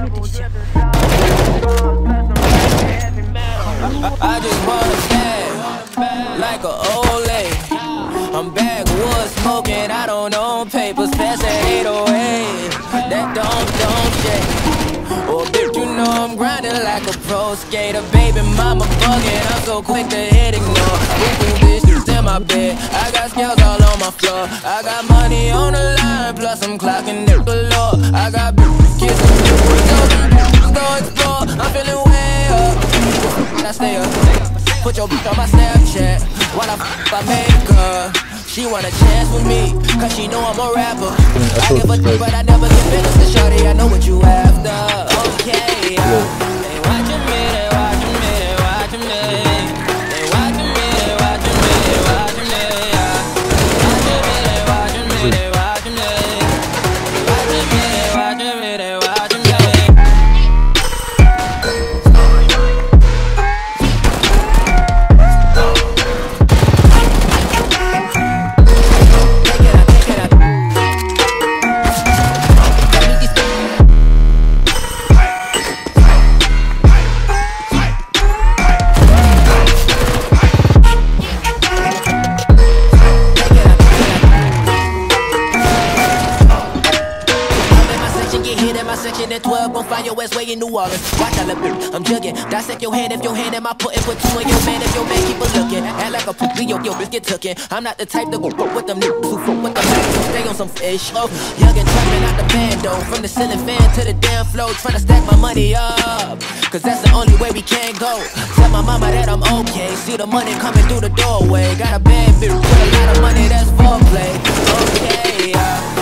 I just wanna bag like a old lady. I'm backwoods smoking, I don't own papers, fast at 808. That don't shake. Oh, bitch, you know I'm grinding like a pro skater. Baby mama bugging, I'm so quick to hit ignore. Bitch, in my bed, I got scales all on my floor. I got money on the line, plus I'm clocking it galore. I got kids and go explore. I'm feeling way up, I stay up. Put your bitch on my Snapchat while I make her. She want a chance with me, cause she know I'm a rapper. I give a d***, but I never get feelings to shawty. I know what you after, okay, They watching me, they watching me, they watching me. They watching me, they watching me, they watching me, They watching me, they watching me. They watching me, they watching me, they watching me. At 12, gon' find your ass way in New Orleans. Watch out, look, I'm jugging. Dissect your hand if your hand in my putting. Put two in your man if your man keep a looking. Act like a poopy, yo, bitch get tookin'. I'm not the type to go with them niggas who fuck with the facts and stay on some fish. Oh, young and trapping out the bando. From the ceiling fan to the damn floor. Tryna stack my money up, cause that's the only way we can go. Tell my mama that I'm okay. See the money coming through the doorway. Got a bad bitch with a lot of money, that's foreplay. Okay,